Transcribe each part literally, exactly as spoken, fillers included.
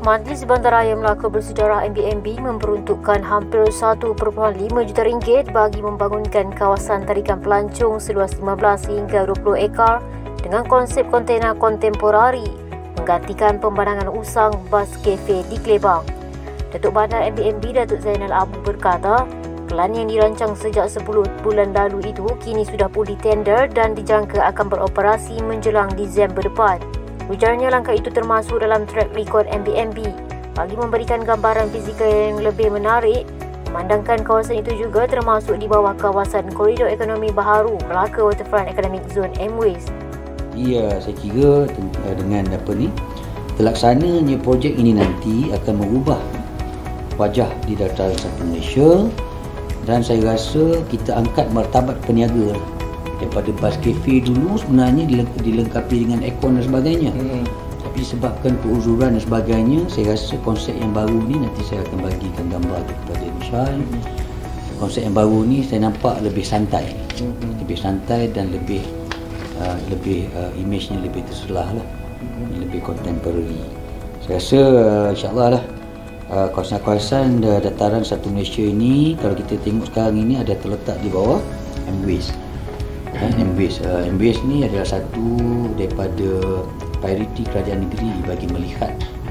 Majlis Bandaraya Melaka Bersejarah M B M B memperuntukkan hampir satu perpuluhan lima juta ringgit bagi membangunkan kawasan tarikan pelancong seluas lima belas hingga dua puluh ekar dengan konsep kontena kontemporari menggantikan pembanangan usang bas kafe di Klebang. Datuk Bandar M B M B Datuk Zainal Abu berkata, kelan yang dirancang sejak sepuluh bulan lalu itu kini sudah pulih tender dan dijangka akan beroperasi menjelang Disember depan. Ujarnya langkah itu termasuk dalam track record M B M B bagi memberikan gambaran fizikal yang lebih menarik, memandangkan kawasan itu juga termasuk di bawah kawasan Koridor Ekonomi Baharu Melaka Waterfront Economic Zone M W A S. Ya, saya kira dengan apa ni, terlaksananya projek ini nanti akan mengubah wajah di dataran satu Malaysia dan saya rasa kita angkat martabat peniaga daripada bas kafe dulu sebenarnya dilengkapi dengan aircon dan sebagainya. Hmm. Tapi sebabkan keuzuran dan sebagainya, saya rasa konsep yang baru ni nanti saya akan bagikan gambar kepada Michelle. Hmm. Konsep yang baru ni saya nampak lebih santai. Hmm. Lebih santai dan lebih uh, lebih uh, image-nya lebih terselah lah. Hmm. Lebih contemporary. Saya rasa uh, insya-Allah lah uh, kawasan-kawasan uh, dataran satu Malaysia ini kalau kita tengok sekarang ini ada terletak di bawah M W A S. M W A S. Uh, M W A S ni adalah satu daripada prioriti kerajaan negeri bagi melihat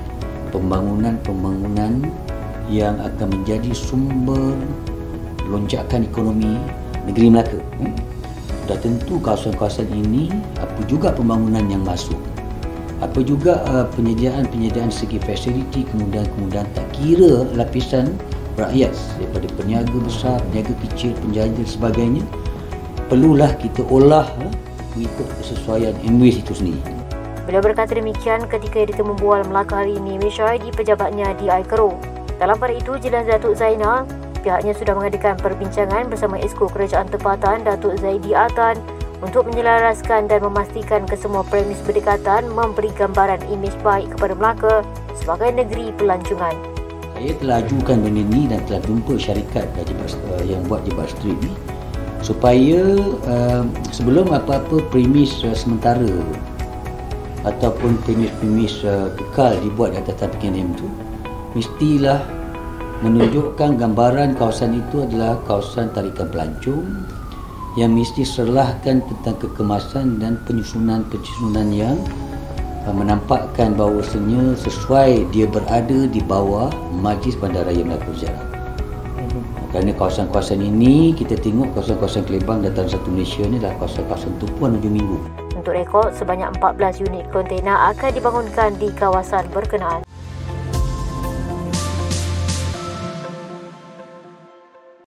pembangunan-pembangunan yang akan menjadi sumber lonjakan ekonomi negeri Melaka. Hmm? Dah tentu kawasan-kawasan ini apa juga pembangunan yang masuk, apa juga uh, penyediaan-penyediaan segi fasiliti, kemudahan-kemudahan tak kira lapisan rakyat daripada peniaga besar, peniaga kecil, penjajah dan sebagainya, perlulah kita olah mengikut kesesuaian M W A S itu sendiri. Beliau berkata demikian ketika ditemu bual Melaka hari ini Mishai di pejabatnya di Aikaro. Dalam pada itu, jelas Datuk Zainal, pihaknya sudah mengadakan perbincangan bersama Esko Kerajaan Tempatan Datuk Zaidi Atan untuk menyelaraskan dan memastikan kesemua premis berdekatan memberi gambaran imej baik kepada Melaka sebagai negeri pelancongan. Saya telah ajukan benda ini dan telah jumpa syarikat yang buat Jebat Street ni supaya uh, sebelum apa-apa premis uh, sementara ataupun premis-premis uh, kekal dibuat di atas P K M itu, mestilah menunjukkan gambaran kawasan itu adalah kawasan tarikan pelancong yang mesti serlahkan tentang kekemasan dan penyusunan-penyusunan yang uh, menampakkan bahawasanya sesuai dia berada di bawah Majlis Bandaraya Melaka Bersejarah. Kerana kawasan-kawasan ini, kita tengok kawasan-kawasan Klebang dataran satu Malaysia ni adalah kawasan-kawasan tumpuan hujung minggu. Untuk rekod, sebanyak empat belas unit kontena akan dibangunkan di kawasan berkenaan.